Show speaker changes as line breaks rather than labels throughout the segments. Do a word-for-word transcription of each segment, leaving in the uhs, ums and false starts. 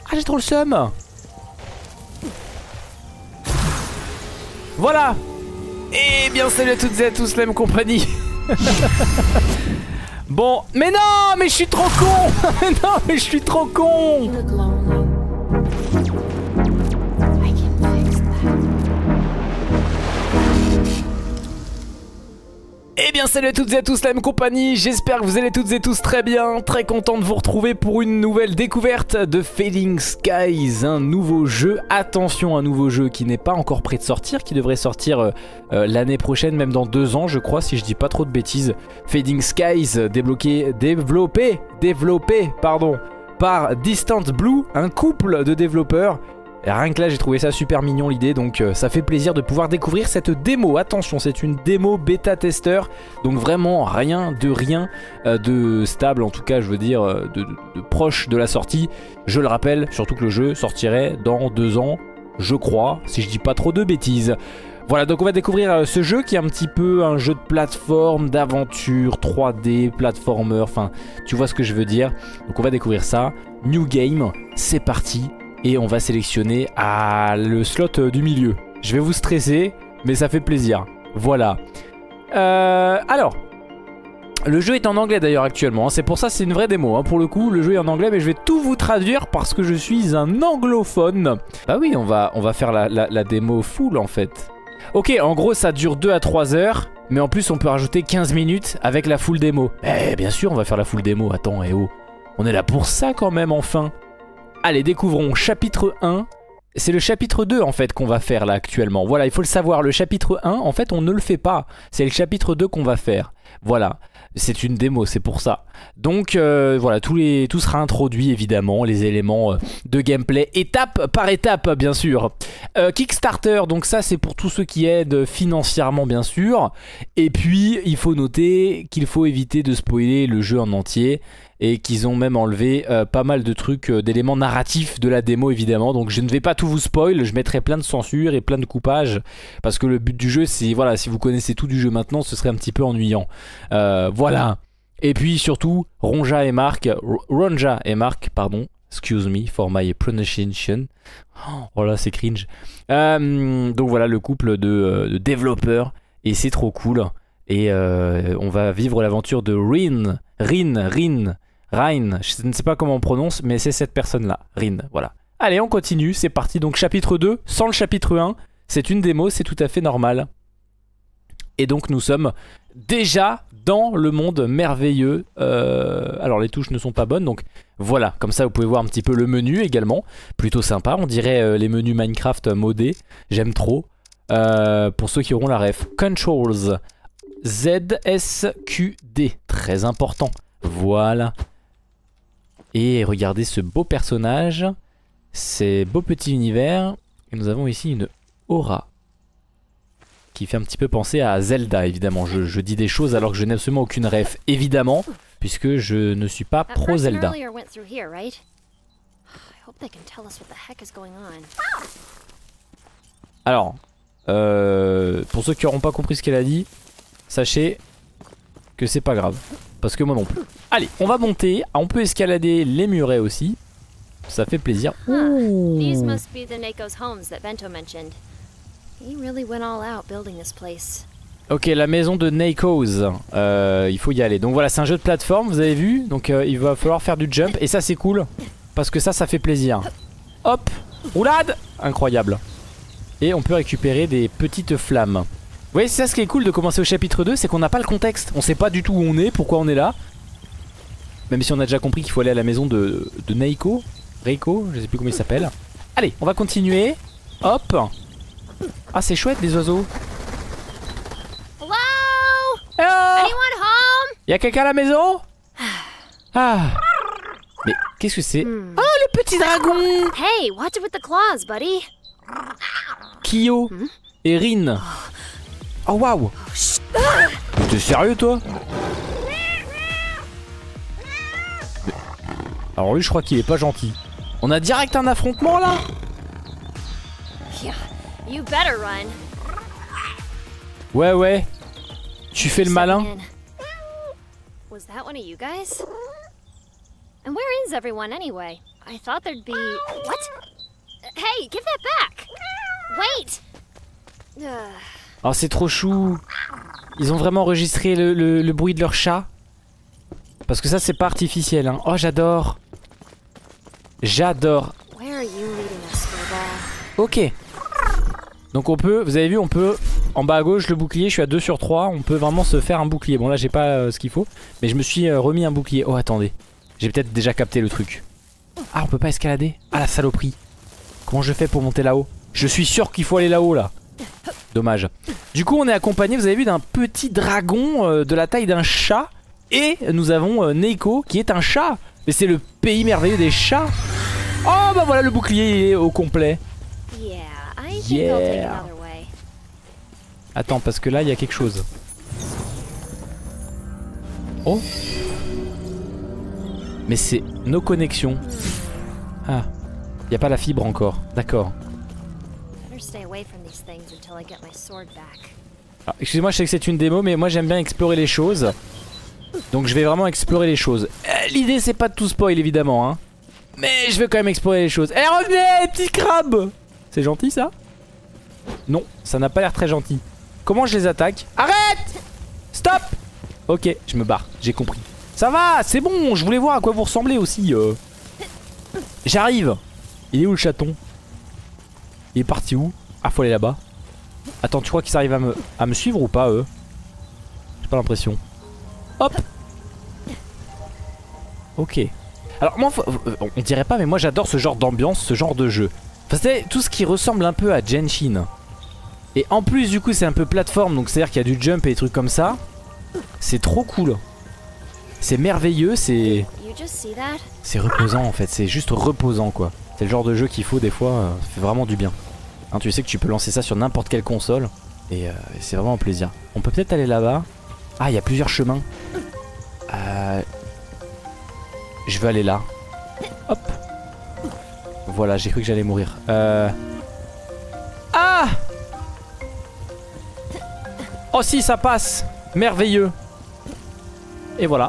Ah, j'ai trop le seum. Voilà. Et bien salut à toutes et à tous, la même compagnie. Bon, mais non, mais je suis trop con. Mais non, mais je suis trop con. Eh bien salut à toutes et à tous, la même compagnie, j'espère que vous allez toutes et tous très bien, très content de vous retrouver pour une nouvelle découverte de Fading Skies, un nouveau jeu, attention un nouveau jeu qui n'est pas encore prêt de sortir, qui devrait sortir euh, euh, l'année prochaine, même dans deux ans je crois, si je dis pas trop de bêtises. Fading Skies, débloqué, développé, développé, pardon, par Distant Blue, un couple de développeurs. Et rien que là j'ai trouvé ça super mignon l'idée, donc euh, ça fait plaisir de pouvoir découvrir cette démo. Attention, c'est une démo bêta testeur, donc vraiment rien de rien euh, de stable, en tout cas je veux dire euh, de, de, de proche de la sortie. Je le rappelle, surtout que le jeu sortirait dans deux ans, je crois, si je dis pas trop de bêtises. Voilà, donc on va découvrir euh, ce jeu qui est un petit peu un jeu de plateforme, d'aventure, trois D, platformer, enfin tu vois ce que je veux dire. Donc on va découvrir ça, New Game, c'est parti. Et on va sélectionner ah, le slot euh, du milieu. Je vais vous stresser, mais ça fait plaisir. Voilà. Euh, alors, le jeu est en anglais d'ailleurs actuellement. Hein. C'est pour ça c'est une vraie démo. Hein. Pour le coup, le jeu est en anglais, mais je vais tout vous traduire parce que je suis un anglophone. Bah oui, on va, on va faire la, la, la démo full en fait. Ok, en gros, ça dure deux à trois heures. Mais en plus, on peut rajouter quinze minutes avec la full démo. Eh, bien sûr, on va faire la full démo. Attends, eh oh. On est là pour ça quand même, enfin. Allez, découvrons chapitre un. C'est le chapitre deux en fait qu'on va faire là actuellement. Voilà, il faut le savoir, le chapitre un en fait on ne le fait pas. C'est le chapitre deux qu'on va faire. Voilà, c'est une démo, c'est pour ça. Donc euh, voilà, tous les, tout sera introduit évidemment, les éléments euh, de gameplay, étape par étape bien sûr. Euh, Kickstarter, donc ça c'est pour tous ceux qui aident financièrement bien sûr. Et puis il faut noter qu'il faut éviter de spoiler le jeu en entier. Et qu'ils ont même enlevé euh, pas mal de trucs, euh, d'éléments narratifs de la démo évidemment. Donc je ne vais pas tout vous spoil, je mettrai plein de censure et plein de coupage. Parce que le but du jeu c'est, voilà, si vous connaissez tout du jeu maintenant, ce serait un petit peu ennuyant. Euh, voilà. Et puis surtout, Ronja et Marc, Ronja et Marc, pardon, excuse me for my pronunciation. Oh là c'est cringe. Euh, donc voilà le couple de, euh, de développeurs. Et c'est trop cool. Et euh, on va vivre l'aventure de Rin, Rin, Rin, Ryan, je ne sais pas comment on prononce, mais c'est cette personne-là, Rin, voilà. Allez, on continue, c'est parti. Donc chapitre deux, sans le chapitre un, c'est une démo, c'est tout à fait normal. Et donc nous sommes déjà dans le monde merveilleux. Euh, alors les touches ne sont pas bonnes, donc voilà, comme ça vous pouvez voir un petit peu le menu également. Plutôt sympa, on dirait euh, les menus Minecraft modés, j'aime trop. Euh, pour ceux qui auront la ref. Controls. Z S Q D, très important, voilà. Et regardez ce beau personnage, ces beaux petits univers. Et nous avons ici une aura qui fait un petit peu penser à Zelda évidemment. Je, je dis des choses alors que je n'ai absolument aucune ref évidemment, puisque je ne suis pas pro Zelda. Alors, euh, pour ceux qui n'auront pas compris ce qu'elle a dit, sachez que c'est pas grave, parce que moi non plus. Allez, on va monter. On peut escalader les murets aussi. Ça fait plaisir. Ouh. Ok, la maison de Neikos. Euh, il faut y aller. Donc voilà, c'est un jeu de plateforme, vous avez vu. Donc euh, il va falloir faire du jump. Et ça c'est cool, parce que ça, ça fait plaisir. Hop, roulade. Incroyable. Et on peut récupérer des petites flammes. Vous voyez, c'est ça ce qui est cool de commencer au chapitre deux, c'est qu'on n'a pas le contexte. On sait pas du tout où on est, pourquoi on est là. Même si on a déjà compris qu'il faut aller à la maison de, de Neiko. Reiko, je sais plus comment il s'appelle. Allez, on va continuer. Hop. Ah, c'est chouette les oiseaux.
Hello?
Hello?
Anyone home?
Y'a quelqu'un à la maison? Ah. Mais qu'est-ce que c'est?
Hmm.
Oh, le petit dragon.
Hey, what's it with the claws, buddy?
Kyo
Hmm?
et Rin. Oh waouh! T'es sérieux toi? Alors lui je crois qu'il est pas gentil. On a direct un affrontement là?
Yeah, you better run.
Ouais ouais. Tu fais le malin.
Was that one of you guys? And where is everyone anyway? I thought there'd be... What? Hey, give that back! Wait! Ugh.
Oh, c'est trop chou. Ils ont vraiment enregistré le, le, le bruit de leur chat. Parce que ça, c'est pas artificiel, hein. Oh, j'adore. J'adore.
Where are you leading us, Furball?
Ok. Donc on peut, vous avez vu, on peut, en bas à gauche, le bouclier, je suis à deux sur trois. On peut vraiment se faire un bouclier. Bon, là, j'ai pas euh, ce qu'il faut. Mais je me suis euh, remis un bouclier. Oh, attendez. J'ai peut-être déjà capté le truc. Ah, on peut pas escalader? Ah, la saloperie. Comment je fais pour monter là-haut? Je suis sûr qu'il faut aller là-haut, là. Dommage. Du coup, on est accompagné, vous avez vu, d'un petit dragon euh, de la taille d'un chat. Et nous avons euh, Neiko, qui est un chat. Mais c'est le pays merveilleux des chats. Oh, bah voilà, le bouclier est au complet.
Yeah, I think I'll take
Yeah.
another way.
Attends, parce que là, il y a quelque chose. Oh. Mais c'est nos connexions. Ah, il n'y a pas la fibre encore. D'accord.
Better stay away from these things until I get my sword back.
Ah, excusez-moi, je sais que c'est une démo, mais moi j'aime bien explorer les choses. Donc je vais vraiment explorer les choses. Euh, L'idée, c'est pas de tout spoil, évidemment, hein. Mais je vais quand même explorer les choses. Eh, revenez, petit crabe! C'est gentil, ça? Non, ça n'a pas l'air très gentil. Comment je les attaque? Arrête! Stop! Ok, je me barre, j'ai compris. Ça va, c'est bon, je voulais voir à quoi vous ressemblez aussi. euh. J'arrive. Il est où le chaton? Il est parti où? Ah, faut aller là-bas. Attends, tu crois qu'ils arrivent à me, à me suivre ou pas, eux? J'ai pas l'impression. Hop. Ok. Alors moi, on dirait pas, mais moi j'adore ce genre d'ambiance, ce genre de jeu. Enfin, c'est tout ce qui ressemble un peu à Genshin. Et en plus, du coup, c'est un peu plateforme, donc c'est-à-dire qu'il y a du jump et des trucs comme ça. C'est trop cool. C'est merveilleux, c'est...
You just see that?
C'est reposant en fait, c'est juste reposant quoi. C'est le genre de jeu qu'il faut des fois, euh, ça fait vraiment du bien. Hein, tu sais que tu peux lancer ça sur n'importe quelle console. Et euh, c'est vraiment un plaisir. On peut peut-être aller là-bas. Ah, il y a plusieurs chemins. Euh... Je vais aller là. Hop. Voilà, j'ai cru que j'allais mourir. Euh... Ah! Oh si, ça passe. Merveilleux. Et voilà.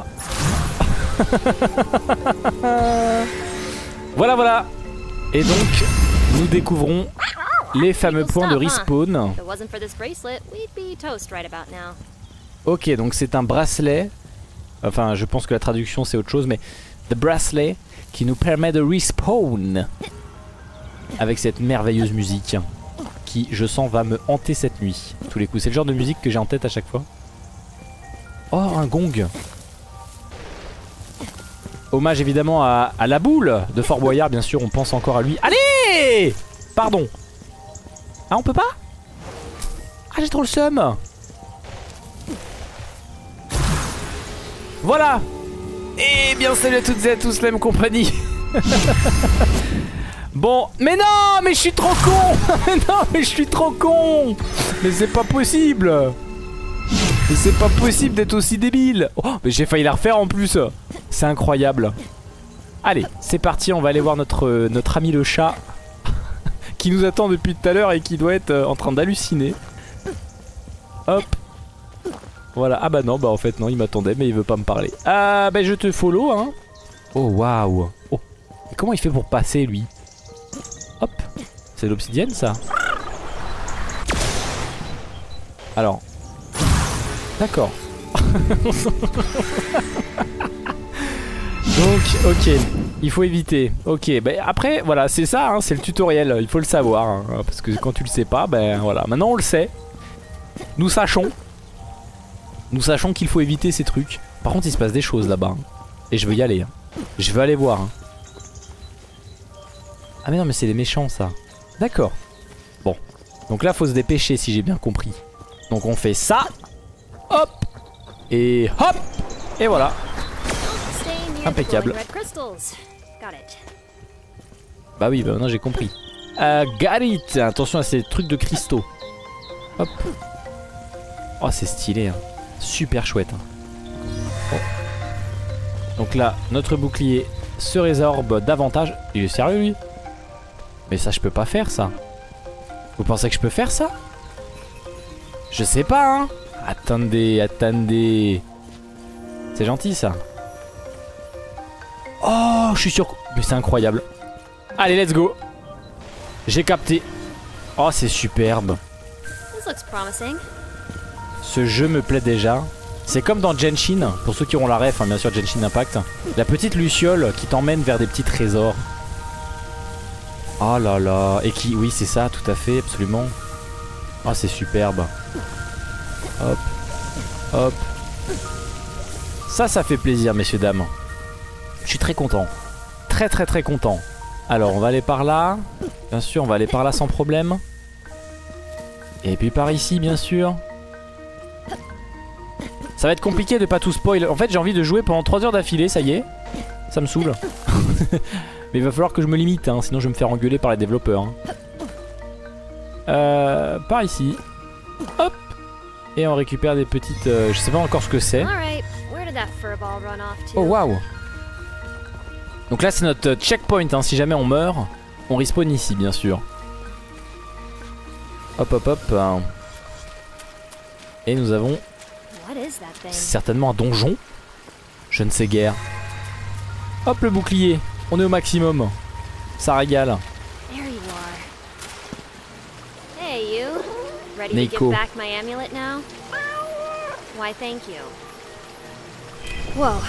Voilà, voilà. Et donc, nous découvrons les fameux points de respawn.
If it wasn't for this bracelet, we'd be toast right about now.
Ok, donc c'est un bracelet. Enfin, je pense que la traduction c'est autre chose, mais the bracelet qui nous permet de respawn avec cette merveilleuse musique qui, je sens, va me hanter cette nuit. Tous les coups, c'est le genre de musique que j'ai en tête à chaque fois. Oh, un gong. Hommage évidemment à, à la boule de Fort Boyard, bien sûr, on pense encore à lui. Allez! Pardon. Ah, on peut pas? Ah, j'ai trop le seum. Voilà. Et bien salut à toutes et à tous, la même compagnie. Bon, mais non, mais je suis trop con. Non, mais je suis trop con. Mais c'est pas possible. Mais c'est pas possible d'être aussi débile. Oh, mais j'ai failli la refaire en plus. C'est incroyable. Allez, c'est parti, on va aller voir notre, euh, notre ami le chat qui nous attend depuis tout à l'heure et qui doit être euh, en train d'halluciner. Hop. Voilà, ah bah non, bah en fait non, il m'attendait mais il veut pas me parler. Ah bah je te follow hein. Oh waouh. Oh, et comment il fait pour passer lui? Hop, c'est l'obsidienne ça. Alors, d'accord. Donc ok, il faut éviter. Ok, bah après voilà, c'est ça hein, c'est le tutoriel, il faut le savoir hein, parce que quand tu le sais pas, ben voilà, maintenant on le sait. Nous sachons. Nous sachons qu'il faut éviter ces trucs. Par contre il se passe des choses là-bas hein. Et je veux y aller hein. Je veux aller voir hein. Ah mais non mais c'est les méchants ça. D'accord. Bon, donc là faut se dépêcher si j'ai bien compris. Donc on fait ça. Hop. Et hop. Et voilà. Impeccable. Bah oui, bah maintenant j'ai compris. euh, Got it. Attention à ces trucs de cristaux. Hop. Oh c'est stylé hein. Super chouette hein. Bon. Donc là notre bouclier se résorbe davantage. Il est sérieux lui? Mais ça je peux pas faire ça. Vous pensez que je peux faire ça? Je sais pas hein. Attendez, attendez. C'est gentil ça. Oh je suis sûr. Mais c'est incroyable. Allez, let's go. J'ai capté. Oh, c'est superbe.
This looks promising.
Ce jeu me plaît déjà. C'est comme dans Genshin, pour ceux qui auront la ref, hein, bien sûr, Genshin Impact. La petite luciole qui t'emmène vers des petits trésors. Oh là là. Et qui, oui, c'est ça, tout à fait, absolument. Oh, c'est superbe. Hop. Hop. Ça, ça fait plaisir, messieurs, dames. Je suis très content. Très, très, très content. Alors, on va aller par là. Bien sûr, on va aller par là sans problème. Et puis par ici, bien sûr. Ça va être compliqué de pas tout spoil. En fait, j'ai envie de jouer pendant trois heures d'affilée, ça y est. Ça me saoule. Mais il va falloir que je me limite, hein, sinon je vais me faire engueuler par les développeurs. Hein. Euh, par ici. Hop. Et on récupère des petites... Euh, je sais pas encore ce que c'est. Oh waouh. Donc là c'est notre checkpoint, hein. Si jamais on meurt, on respawn ici bien sûr. Hop hop hop. Et nous avons certainement un donjon. Je ne sais guère. Hop le bouclier. On est au maximum. Ça régale. Nico.
Why, thank you. Whoa.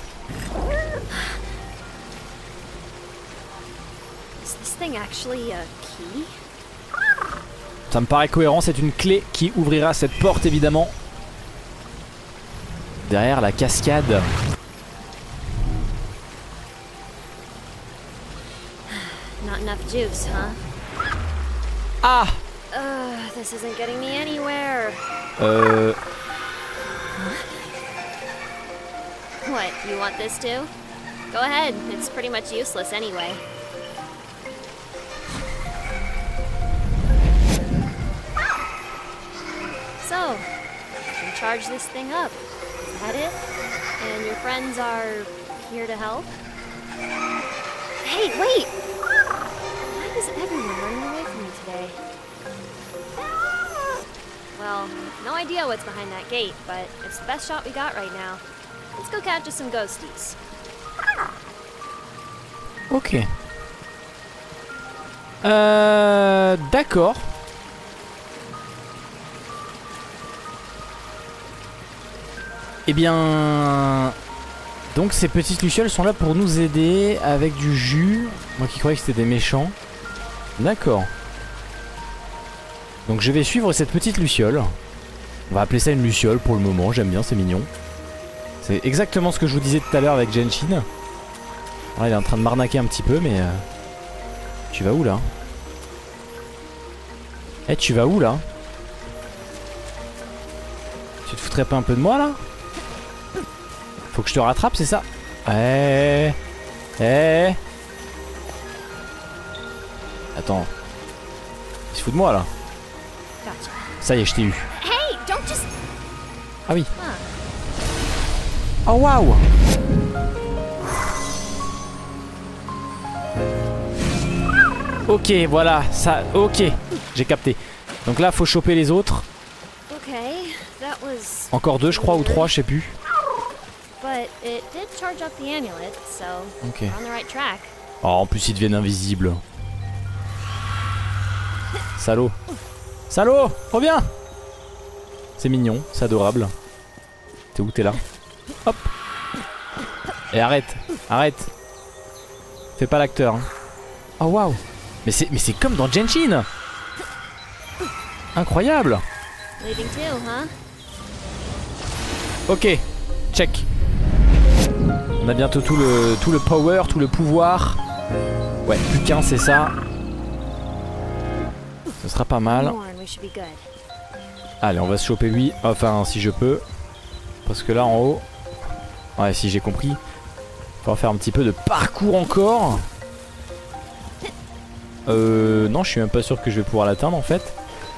Is this thing actually a key?
Ça me paraît cohérent, c'est une clé qui ouvrira cette porte évidemment. Derrière la cascade.
Not enough juice, huh?
Ah!
Uh, this isn't getting me anywhere.
Euh...
What, you want this too? Go ahead, it's pretty much useless anyway. So, you can charge this thing up. Is that it? And your friends are here to help? Hey, wait! Why is everyone running away from me today? Well, no idea what's behind that gate, but it's the best shot we got right now. Let's go catch us some ghosties.
Ok. Euh... D'accord. Eh bien... Donc ces petites lucioles sont là pour nous aider avec du jus. Moi qui croyais que c'était des méchants. D'accord. Donc je vais suivre cette petite luciole. On va appeler ça une luciole pour le moment, j'aime bien, c'est mignon. C'est exactement ce que je vous disais tout à l'heure avec Genshin. Là il est en train de m'arnaquer un petit peu mais... Euh... Tu vas où là? Eh, tu vas où là? Tu te foutrais pas un peu de moi là? Faut que je te rattrape, c'est ça? Eh... Eh... Attends. Il se fout de moi là. Ça y est, je t'ai eu.
Hey, don't just...
Ah oui. Oh waouh. Ok, voilà, ça, ok, j'ai capté. Donc là, faut choper les autres.
Okay, that was...
Encore deux, je crois, ou trois, je sais plus.
But it did charge up the amulet, so
ok.
we're on the right track.
Oh, en plus, ils deviennent invisibles. Salaud. Salaud, reviens. C'est mignon, c'est adorable. T'es où? T'es là. Hop. Et arrête, arrête. Fais pas l'acteur. Hein. Oh waouh. Mais c'est mais c'est comme dans Genshin. Incroyable.
Leaving too, huh?
Ok, check. On a bientôt tout le tout le power, tout le pouvoir. Ouais, plus qu'un, c'est ça. Ce sera pas mal. Allez, on va se choper lui. Enfin, si je peux. Parce que là, en haut... Ouais, si j'ai compris. On va faire un petit peu de parcours encore. Euh... Non, je suis même pas sûr que je vais pouvoir l'atteindre, en fait.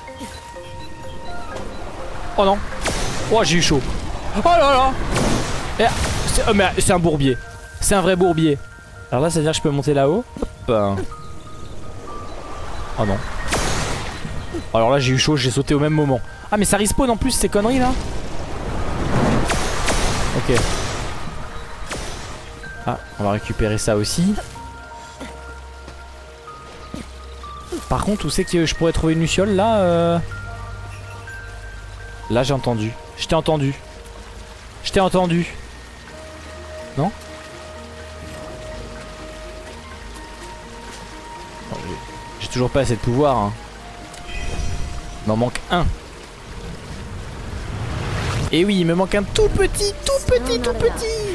Oh non. Oh, j'ai eu chaud. Oh là là. C'est oh, mais c'est un bourbier. C'est un vrai bourbier. Alors là, ça veut dire que je peux monter là-haut. Hop. Oh non. Alors là j'ai eu chaud, j'ai sauté au même moment. Ah mais ça respawn en plus ces conneries là. Ok. Ah on va récupérer ça aussi. Par contre, où c'est que je pourrais trouver une luciole là euh... Là j'ai entendu. Je t'ai entendu. Je t'ai entendu. Non? J'ai toujours pas assez de pouvoir hein. Il m'en manque un. Et oui, il me manque un tout petit, tout petit, tout petit.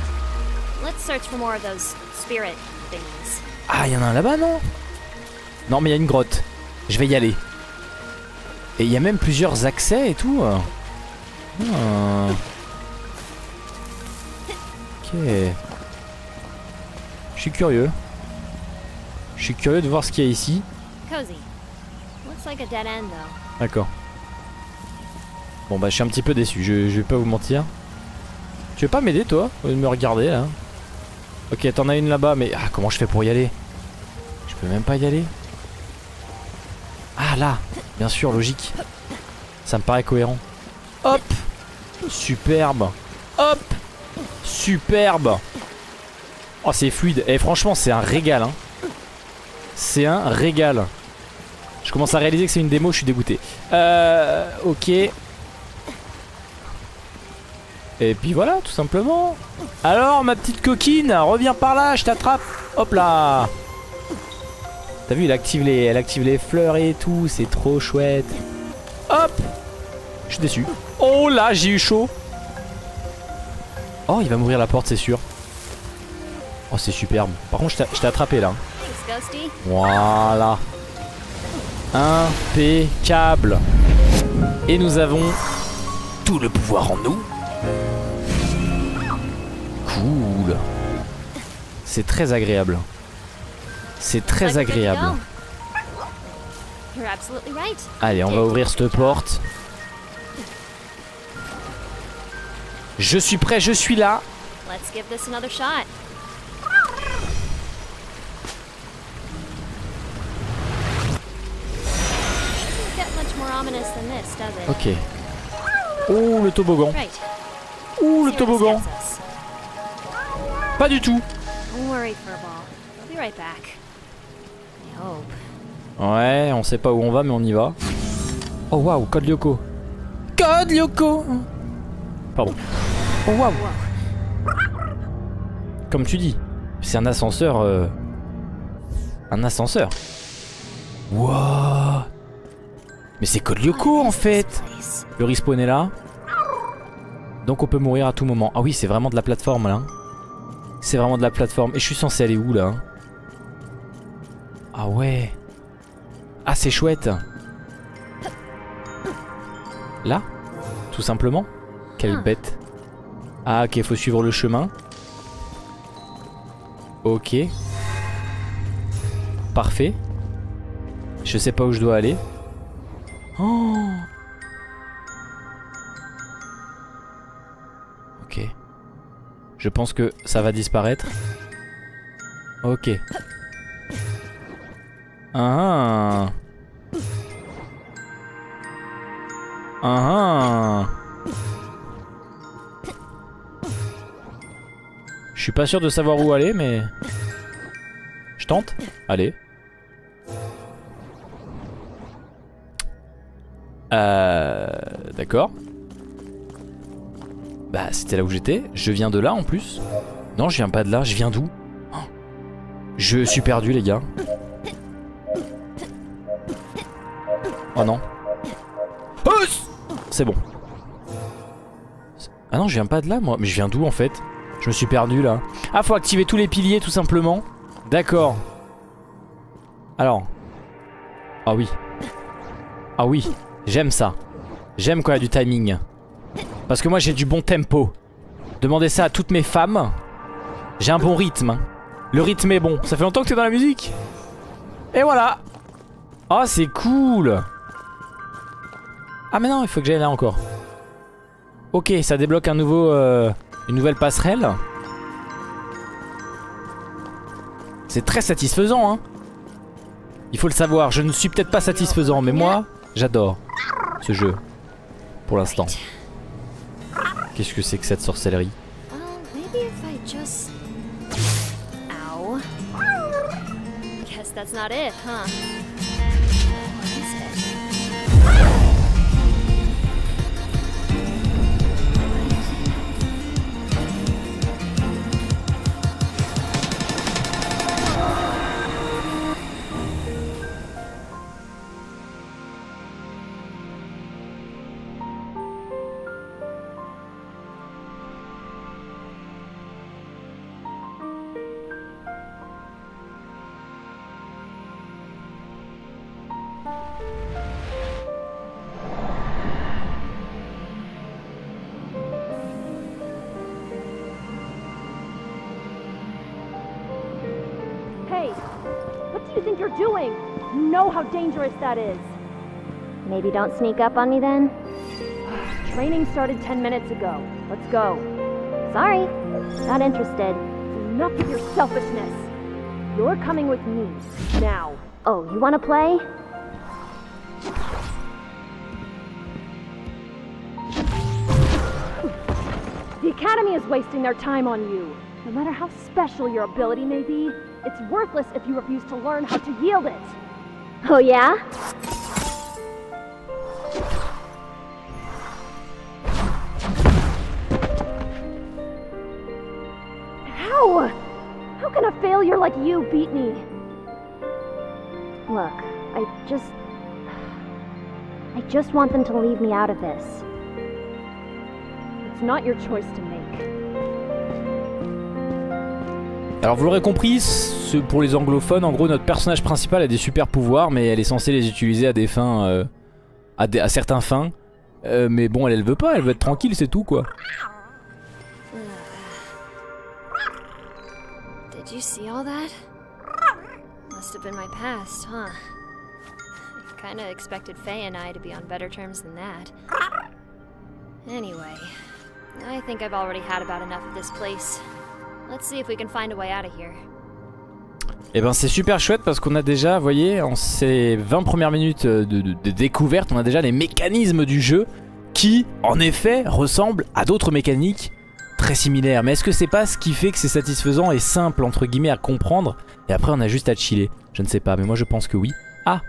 Ah, il y en a un là-bas, non? Non, mais il y a une grotte. Je vais y aller. Et il y a même plusieurs accès et tout. Ah. Ok. Je suis curieux. Je suis curieux de voir ce qu'il y a ici. D'accord. Bon bah je suis un petit peu déçu, je, je vais pas vous mentir. Tu veux pas m'aider toi? Au lieu de me regarder là. Ok, t'en as une là-bas, mais ah, comment je fais pour y aller? Je peux même pas y aller. Ah là, bien sûr, logique. Ça me paraît cohérent. Hop. Superbe. Hop. Superbe. Oh c'est fluide. Et franchement c'est un régal hein. C'est un régal. Je commence à réaliser que c'est une démo, je suis dégoûté. Euh... Ok. Et puis voilà, tout simplement. Alors ma petite coquine, reviens par là, je t'attrape. Hop là. T'as vu, elle active les, elle active les fleurs et tout, c'est trop chouette. Hop. Je suis déçu. Oh là, j'ai eu chaud. Oh, il va m'ouvrir la porte, c'est sûr. Oh, c'est superbe. Par contre, je t'ai attrapé là. Voilà. Impeccable. Et nous avons tout le pouvoir en nous. Cool. C'est très agréable. C'est très agréable. Allez, on va ouvrir cette porte. Je suis prêt, je suis là. Ok. Oh, le toboggan. Ouh, le toboggan. Pas du tout. Ouais, on sait pas où on va, mais on y va. Oh waouh, code Lyoko. Code Lyoko. Pardon. Oh waouh. Comme tu dis, c'est un ascenseur. Euh... Un ascenseur. Wouah. Mais c'est code Lyoko en fait. Le respawn est là. Donc on peut mourir à tout moment. Ah oui, c'est vraiment de la plateforme là. C'est vraiment de la plateforme. Et je suis censé aller où là? Ah ouais. Ah c'est chouette. Là? Tout simplement? Quelle bête. Ah ok, faut suivre le chemin. Ok. Parfait. Je sais pas où je dois aller. Oh. Ok. Je pense que ça va disparaître. Ok. Ah. Ah. Je suis pas sûr de savoir où aller, mais... Je tente. Allez. Euh... D'accord. Bah c'était là où j'étais. Je viens de là en plus. Non, je viens pas de là. Je viens d'où? Oh. Je suis perdu les gars. Oh non. Oh, c'est bon. Ah non, je viens pas de là moi. Mais je viens d'où en fait? Je me suis perdu là. Ah, faut activer tous les piliers tout simplement. D'accord. Alors. Ah oui. Ah oui. J'aime ça. J'aime quand il y a du timing. Parce que moi j'ai du bon tempo. Demandez ça à toutes mes femmes. J'ai un bon rythme. Le rythme est bon. Ça fait longtemps que t'es dans la musique. Et voilà. Oh c'est cool. Ah mais non, il faut que j'aille là encore. Ok, ça débloque un nouveau, euh, une nouvelle passerelle. C'est très satisfaisant hein. Il faut le savoir, je ne suis peut-être pas satisfaisant, mais moi j'adore ce jeu. Pour l'instant. Qu'est-ce que c'est que cette sorcellerie?
Hey, what do you think you're doing? You know how dangerous that is.
Maybe don't sneak up on me then?
Training started ten minutes ago. Let's go.
Sorry, not interested.
Enough with your selfishness. You're coming with me, now.
Oh, you wanna play?
The Academy is wasting their time on you. No matter how special your ability may be, it's worthless if you refuse to learn how to yield it.
Oh yeah?
How? How can a failure like you beat me?
Look, I just... I just want them to leave me out of this.
It's not your choice to make.
Alors vous l'aurez compris, ce, pour les anglophones, en gros notre personnage principal a des super pouvoirs, mais elle est censée les utiliser à des fins, euh, à, des, à certains fins. Euh, mais bon, elle, elle veut pas, elle veut être tranquille, c'est tout quoi.
Did you see all that? Must have been my past, huh? I kinda expected Faye and I to be on better terms than that. Anyway, I think I've already had about enough of this place. Let's see if we can find a way out of here.
Et ben c'est super chouette parce qu'on a déjà, vous voyez, en ces vingt premières minutes de, de, de découverte, on a déjà les mécanismes du jeu qui, en effet, ressemblent à d'autres mécaniques très similaires. Mais est-ce que c'est pas ce qui fait que c'est satisfaisant et simple, entre guillemets, à comprendre? Et après on a juste à chiller. Je ne sais pas, mais moi je pense que oui. Ah!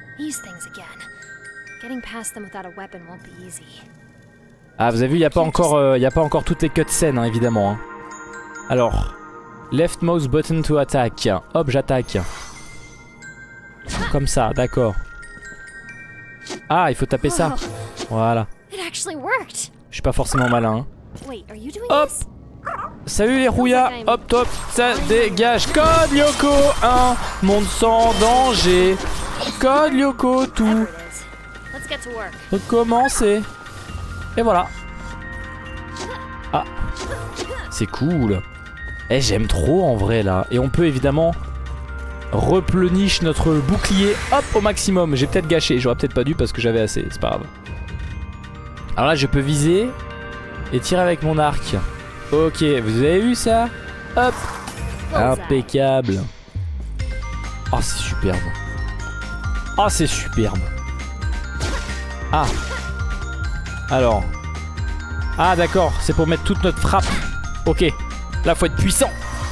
Ah, vous avez vu, il n'y a pas encore, euh, y a pas encore toutes les cutscenes, hein, évidemment. Hein. Alors, left mouse button to attack. Hop, j'attaque. Comme ça, d'accord. Ah, il faut taper ça. Voilà. Je suis pas forcément malin. Hein. Hop. Salut les rouillas. Hop, top, ça dégage. Code Lyoko un. Monde sans danger. Code Lyoko tout. Recommencer. Et voilà. Ah. C'est cool. Eh, j'aime trop en vrai là. Et on peut évidemment replenish notre bouclier, hop, au maximum. J'ai peut-être gâché, j'aurais peut-être pas dû parce que j'avais assez, c'est pas grave. Alors là je peux viser et tirer avec mon arc. Ok, vous avez vu ça? Hop. Impeccable. Oh c'est superbe. Oh c'est superbe. Ah. Alors. Ah d'accord, c'est pour mettre toute notre frappe. Ok. Là faut être puissant.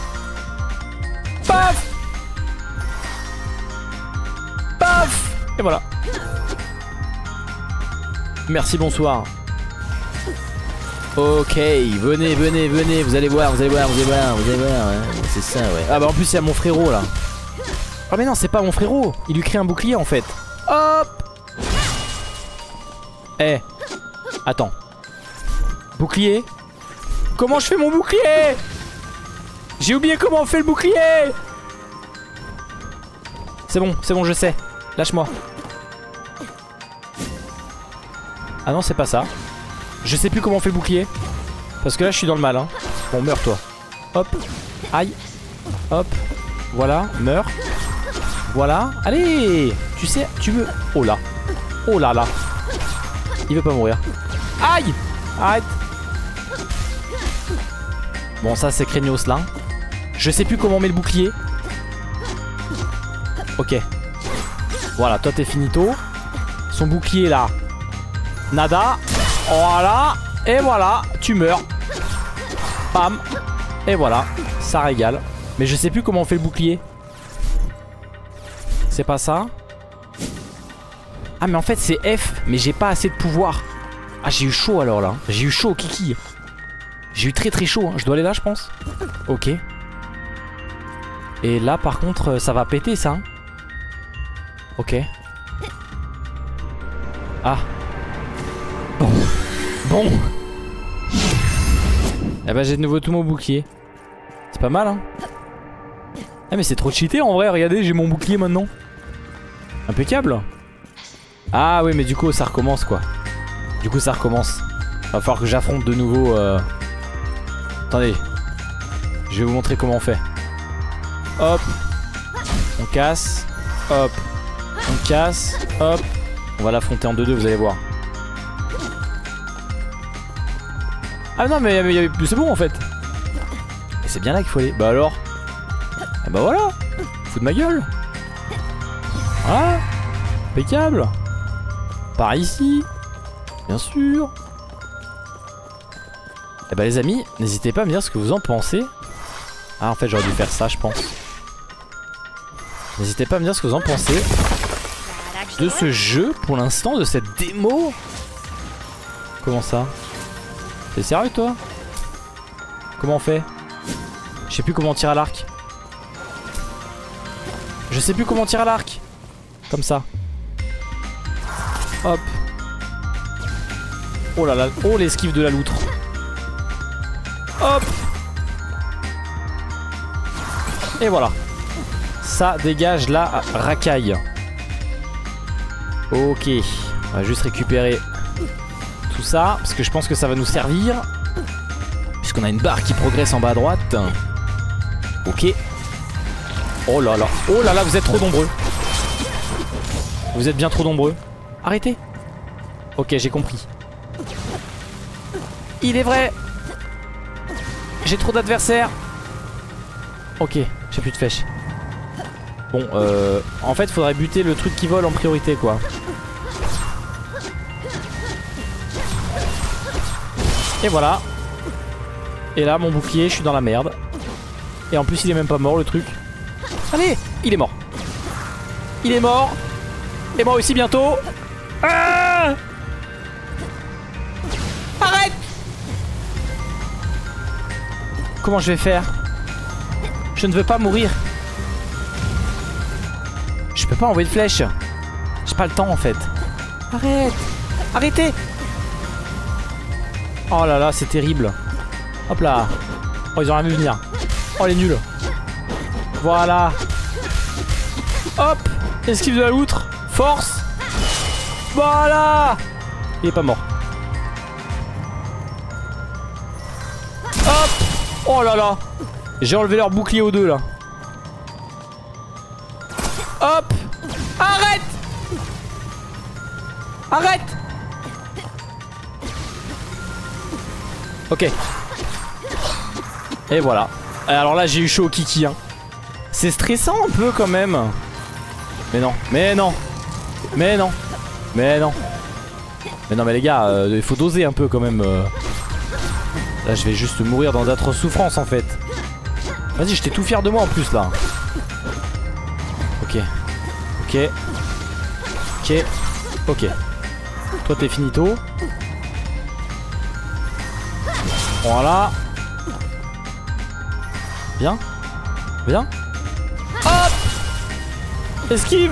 Paf. Paf. Et voilà. Merci, bonsoir. Ok, venez, venez, venez. Vous allez voir, vous allez voir, vous allez voir, vous allez voir. Hein. C'est ça, ouais. Ah bah en plus il y a mon frérot là. Oh mais non, c'est pas mon frérot. Il lui crée un bouclier en fait. Hop. Eh. Attends. Bouclier. Comment je fais mon bouclier? J'ai oublié comment on fait le bouclier. C'est bon, c'est bon, je sais. Lâche-moi. Ah non, c'est pas ça. Je sais plus comment on fait le bouclier. Parce que là, je suis dans le mal. Hein. Bon, meurs toi. Hop. Aïe. Hop. Voilà, meurs. Voilà. Allez. Tu sais, tu veux... Oh là. Oh là là. Il veut pas mourir. Aïe. Arrête. Bon, ça, c'est craignos là. Je sais plus comment on met le bouclier. Ok. Voilà, toi t'es finito. Son bouclier là. Nada. Voilà. Et voilà, tu meurs. Pam. Et voilà, ça régale. Mais je sais plus comment on fait le bouclier. C'est pas ça. Ah mais en fait c'est F, mais j'ai pas assez de pouvoir. Ah j'ai eu chaud alors là. J'ai eu chaud kiki. J'ai eu très très chaud, hein. Je dois aller là je pense. Ok. Et là par contre ça va péter ça, hein. Ok. Ah. Bon. Bon. Eh ben j'ai de nouveau tout mon bouclier. C'est pas mal, hein. Ah mais c'est trop cheaté en vrai, regardez, j'ai mon bouclier maintenant. Impeccable. Ah oui mais du coup ça recommence quoi. Du coup ça recommence. Va falloir que j'affronte de nouveau euh... Attendez. Je vais vous montrer comment on fait. Hop. On casse. Hop. On casse. Hop. On va l'affronter en deux deux, vous allez voir. Ah non mais, mais, mais c'est bon en fait. Et c'est bien là qu'il faut aller. Bah alors. Et bah voilà. Fous de ma gueule. Voilà. Impeccable. Par ici. Bien sûr. Et bah les amis, n'hésitez pas à me dire ce que vous en pensez. Ah en fait j'aurais dû faire ça je pense. N'hésitez pas à me dire ce que vous en pensez de ce jeu pour l'instant, de cette démo. Comment ça? T'es sérieux toi? Comment on fait? Je sais plus comment tirer à l'arc. Je sais plus comment tirer à l'arc. Comme ça. Hop. Oh là là. Oh l'esquive de la loutre. Hop. Et voilà. Ça dégage la racaille. Ok. On va juste récupérer tout ça. Parce que je pense que ça va nous servir. Puisqu'on a une barre qui progresse en bas à droite. Ok. Oh là là. Oh là là, vous êtes trop nombreux. Vous êtes bien trop nombreux. Arrêtez. Ok, j'ai compris. Il est vrai. J'ai trop d'adversaires. Ok, j'ai plus de flèches. Bon, euh... en fait, faudrait buter le truc qui vole en priorité, quoi. Et voilà. Et là, mon bouclier, je suis dans la merde. Et en plus, il est même pas mort, le truc. Allez, il est mort. Il est mort. Et moi aussi, bientôt. Ah! Arrête! Comment je vais faire? Je ne veux pas mourir. Je peux pas envoyer de flèche. J'ai pas le temps en fait. Arrête. Arrêtez. Oh là là, c'est terrible. Hop là. Oh, ils ont rien vu venir. Oh, les nuls. Voilà. Hop. Esquive de la loutre. Force. Voilà. Il est pas mort. Hop. Oh là là. J'ai enlevé leur bouclier aux deux là. Hop. Arrête. Arrête. Ok. Et voilà. Alors là j'ai eu chaud au kiki hein. C'est stressant un peu quand même. Mais non. Mais non. Mais non. Mais non. Mais non mais les gars euh, il faut doser un peu quand même euh. Là je vais juste mourir dans d'atroces souffrances en fait. Vas-y, j'étais tout fier de moi en plus là. Ok. Ok. Ok. Ok. Toi t'es finito. Voilà. Bien. Bien. Hop. Esquive.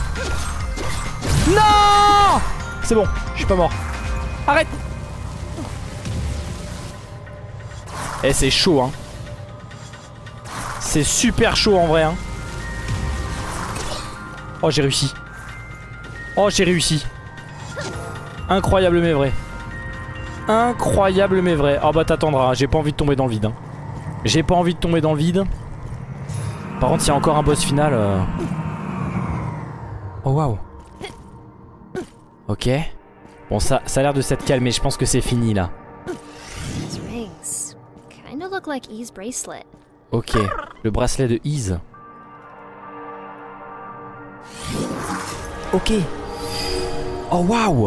Non. C'est bon, je suis pas mort. Arrête. Eh c'est chaud hein. C'est super chaud en vrai hein. Oh j'ai réussi. Oh j'ai réussi. Incroyable mais vrai. Incroyable mais vrai. Oh bah t'attendras, j'ai pas envie de tomber dans le vide hein. J'ai pas envie de tomber dans le vide. Par contre il y a encore un boss final euh... Oh waouh. Ok. Bon ça, ça a l'air de s'être calmé, je pense que c'est fini là. Ok, le bracelet de Ys. Ok. Oh waouh.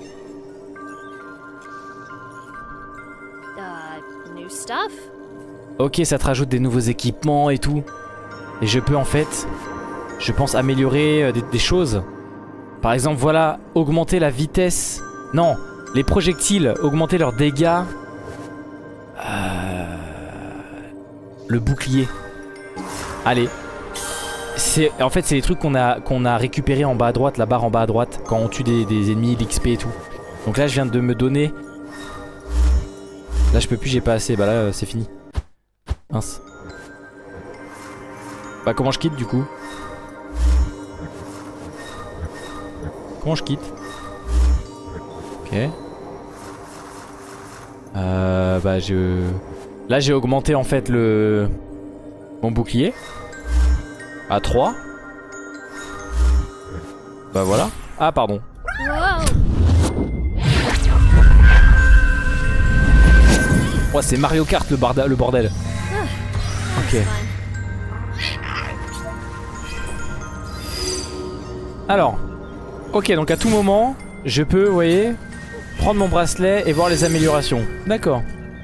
Ok, ça te rajoute des nouveaux équipements et tout. Et je peux en fait, je pense améliorer euh, des, des choses. Par exemple, voilà, augmenter la vitesse. Non, les projectiles, augmenter leurs dégâts. Euh... Le bouclier. Allez. En fait, c'est les trucs qu'on a, qu'on a récupérés en bas à droite, la barre en bas à droite, quand on tue des, des ennemis, l'X P et tout. Donc là, je viens de me donner... Là, je peux plus, j'ai pas assez. Bah là, euh, c'est fini. Mince. Bah comment je quitte du coup? Comment je quitte? Ok. Euh, bah je... Là j'ai augmenté en fait le... Mon bouclier. À trois. Bah voilà. Ah pardon. Oh c'est Mario Kart le, barda le bordel. Ok. Alors, ok, donc à tout moment, je peux, vous voyez, prendre mon bracelet et voir les améliorations. D'accord.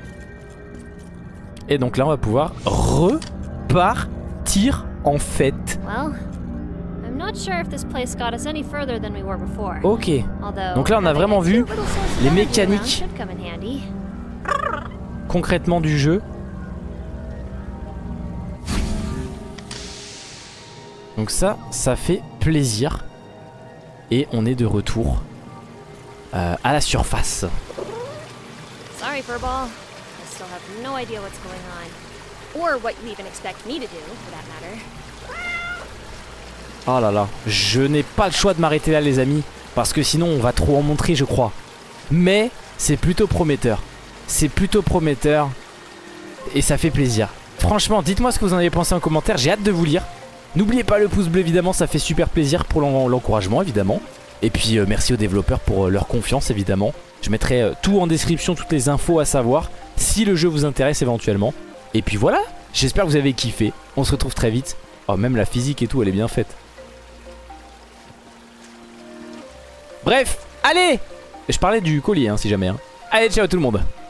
Et donc là, on va pouvoir repartir en fait. Ok. Donc là, on a vraiment vu les mécaniques concrètement du jeu. Donc ça, ça fait plaisir. Et on est de retour euh, à la surface.
Sorry, Furball. I still have no idea what's going on, or what you even expect me to do, for that matter.
Oh là là, je n'ai pas le choix de m'arrêter là, les amis, parce que sinon on va trop en montrer, je crois. Mais c'est plutôt prometteur. C'est plutôt prometteur et ça fait plaisir. Franchement, dites-moi ce que vous en avez pensé en commentaire. J'ai hâte de vous lire. N'oubliez pas le pouce bleu évidemment, ça fait super plaisir pour l'encouragement évidemment. Et puis euh, merci aux développeurs pour euh, leur confiance évidemment. Je mettrai euh, tout en description, toutes les infos à savoir si le jeu vous intéresse éventuellement. Et puis voilà, j'espère que vous avez kiffé. On se retrouve très vite. Oh même la physique et tout elle est bien faite. Bref, allez. Je parlais du collier hein, si jamais hein. Allez ciao tout le monde.